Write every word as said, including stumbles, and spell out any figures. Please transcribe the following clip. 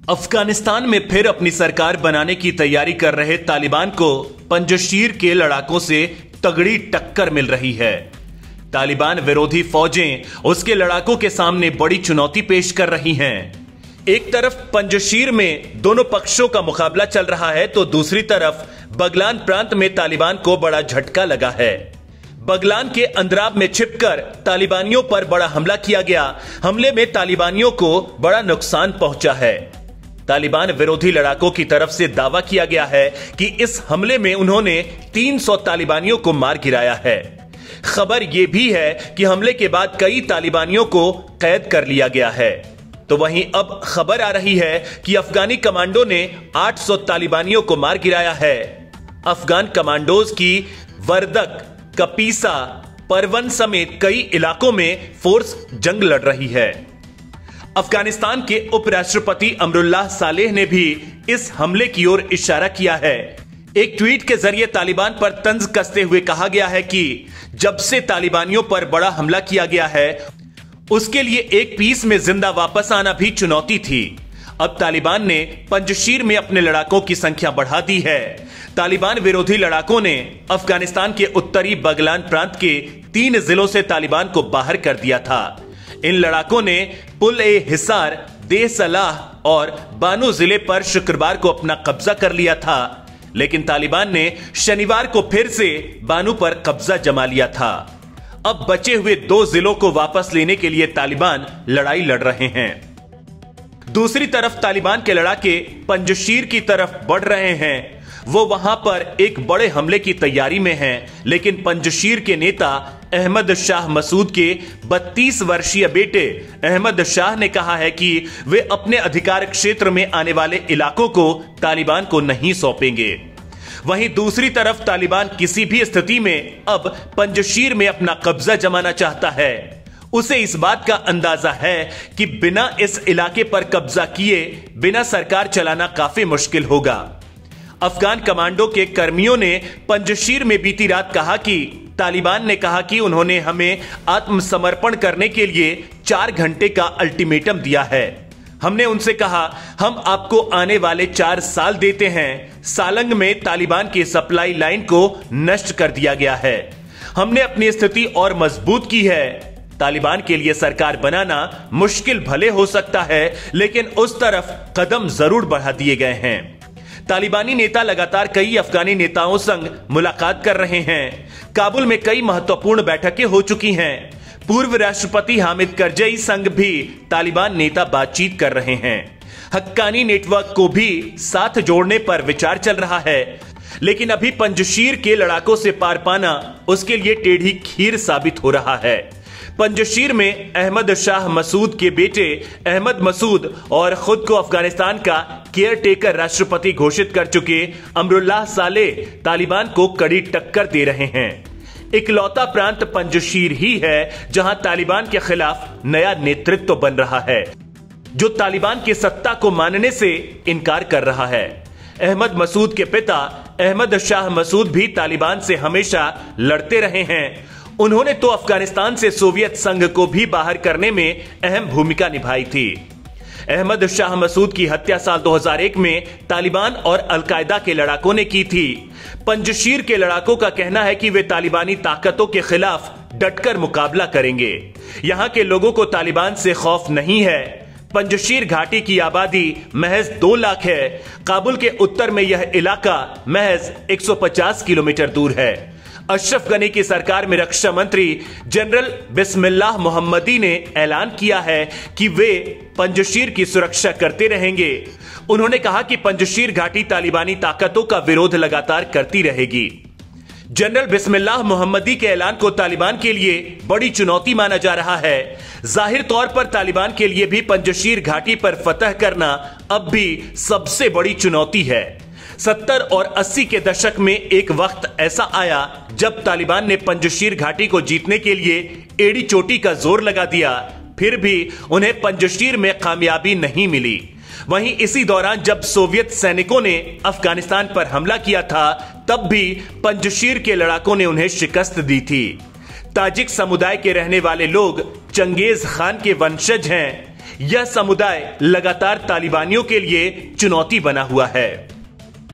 अफगानिस्तान में फिर अपनी सरकार बनाने की तैयारी कर रहे तालिबान को पंजशीर के लड़ाकों से तगड़ी टक्कर मिल रही है। तालिबान विरोधी फौजें उसके लड़ाकों के सामने बड़ी चुनौती पेश कर रही हैं। एक तरफ पंजशीर में दोनों पक्षों का मुकाबला चल रहा है तो दूसरी तरफ बगलान प्रांत में तालिबान को बड़ा झटका लगा है। बगलान के अंदराब में छिपकर तालिबानियों पर बड़ा हमला किया गया। हमले में तालिबानियों को बड़ा नुकसान पहुंचा है। तालिबान विरोधी लड़ाकों की तरफ से दावा किया गया है कि इस हमले में उन्होंने तीन सौ तालिबानियों को मार गिराया है। खबर यह भी है कि हमले के बाद कई तालिबानियों को कैद कर लिया गया है। तो वहीं अब खबर आ रही है कि अफगानी कमांडो ने आठ सौ तालिबानियों को मार गिराया है। अफगान कमांडोज की वर्दक, कपीसा, परवन समेत कई इलाकों में फोर्स जंग लड़ रही है। अफगानिस्तान के उपराष्ट्रपति अमरुल्लाह सालेह ने भी इस हमले की ओर इशारा किया है। एक ट्वीट के जरिए तालिबान पर तंज कसते हुए कहा गया है कि जब से तालिबानियों पर बड़ा हमला किया गया है उसके लिए एक पीस में जिंदा वापस आना भी चुनौती थी। अब तालिबान ने पंजशीर में अपने लड़ाकों की संख्या बढ़ा दी है। तालिबान विरोधी लड़ाकों ने अफगानिस्तान के उत्तरी बगलान प्रांत के तीन जिलों से तालिबान को बाहर कर दिया था। इन लड़ाकों ने पुल ए हिसार, देह सलाह और बानू जिले पर शुक्रवार को अपना कब्जा कर लिया था, लेकिन तालिबान ने शनिवार को फिर से बानू पर कब्जा जमा लिया था। अब बचे हुए दो जिलों को वापस लेने के लिए तालिबान लड़ाई लड़ रहे हैं। दूसरी तरफ तालिबान के लड़ाके पंजशीर की तरफ बढ़ रहे हैं। वो वहां पर एक बड़े हमले की तैयारी में हैं, लेकिन पंजशीर के नेता अहमद शाह मसूद के बत्तीस वर्षीय बेटे अहमद शाह ने कहा है कि वे अपने अधिकार क्षेत्र में आने वाले इलाकों को तालिबान को नहीं सौंपेंगे। वहीं दूसरी तरफ तालिबान किसी भी स्थिति में अब पंजशीर में अपना कब्जा जमाना चाहता है। उसे इस बात का अंदाजा है कि बिना इस इलाके पर कब्जा किए बिना सरकार चलाना काफी मुश्किल होगा। अफगान कमांडो के कर्मियों ने पंजशीर में बीती रात कहा कि तालिबान ने कहा कि उन्होंने हमें आत्मसमर्पण करने के लिए चार घंटे का अल्टीमेटम दिया है। हमने उनसे कहा हम आपको आने वाले चार साल देते हैं। सालंग में तालिबान की सप्लाई लाइन को नष्ट कर दिया गया है। हमने अपनी स्थिति और मजबूत की है। तालिबान के लिए सरकार बनाना मुश्किल भले हो सकता है, लेकिन उस तरफ कदम जरूर बढ़ा दिए गए हैं। तालिबानी नेता लगातार कई अफगानी नेताओं संग मुलाकात कर रहे हैं। काबुल में कई महत्वपूर्ण बैठकें हो चुकी हैं। पूर्व राष्ट्रपति हामिद करजई संग भी तालिबान नेता बातचीत कर रहे हैं। हक्कानी नेटवर्क को भी साथ जोड़ने पर विचार चल रहा है, लेकिन अभी पंजशीर के लड़ाकों से पार पाना उसके लिए टेढ़ी खीर साबित हो रहा है। पंजशीर में अहमद शाह मसूद के बेटे अहमद मसूद और खुद को अफगानिस्तान का केयर टेकर राष्ट्रपति घोषित कर चुके अमरुल्लाह सालेह तालिबान को कड़ी टक्कर दे रहे हैं। इकलौता प्रांत पंजशीर ही है जहां तालिबान के खिलाफ नया नेतृत्व बन रहा है, जो तालिबान की सत्ता को मानने से इनकार कर रहा है। अहमद मसूद के पिता अहमद शाह मसूद भी तालिबान से हमेशा लड़ते रहे हैं। उन्होंने तो अफगानिस्तान से सोवियत संघ को भी बाहर करने में अहम भूमिका निभाई थी। अहमद शाह मसूद की हत्या साल दो हज़ार एक में तालिबान और अलकायदा के लड़ाकों ने की थी। पंजशीर के लड़ाकों का कहना है कि वे तालिबानी ताकतों के खिलाफ डटकर मुकाबला करेंगे। यहां के लोगों को तालिबान से खौफ नहीं है। पंजशीर घाटी की आबादी महज दो लाख है। काबुल के उत्तर में यह इलाका महज एक सौ पचास किलोमीटर दूर है। अशरफ गनी की सरकार में रक्षा मंत्री जनरल बिस्मिल्लाह मोहम्मदी ने ऐलान किया है कि वे पंजशीर की सुरक्षा करते रहेंगे। उन्होंने कहा कि पंजशीर घाटी तालिबानी ताकतों का विरोध लगातार करती रहेगी। जनरल बिस्मिल्लाह मोहम्मदी के ऐलान को तालिबान के लिए बड़ी चुनौती माना जा रहा है। जाहिर तौर पर तालिबान के लिए भी पंजशीर घाटी पर फतह करना अब भी सबसे बड़ी चुनौती है। सत्तर और अस्सी के दशक में एक वक्त ऐसा आया जब तालिबान ने पंजशीर घाटी को जीतने के लिए एड़ी चोटी का जोर लगा दिया, फिर भी उन्हें पंजशीर में कामयाबी नहीं मिली। वहीं इसी दौरान जब सोवियत सैनिकों ने अफगानिस्तान पर हमला किया था, तब भी पंजशीर के लड़ाकों ने उन्हें शिकस्त दी थी। ताजिक समुदाय के रहने वाले लोग चंगेज खान के वंशज हैं। यह समुदाय लगातार तालिबानियों के लिए चुनौती बना हुआ है।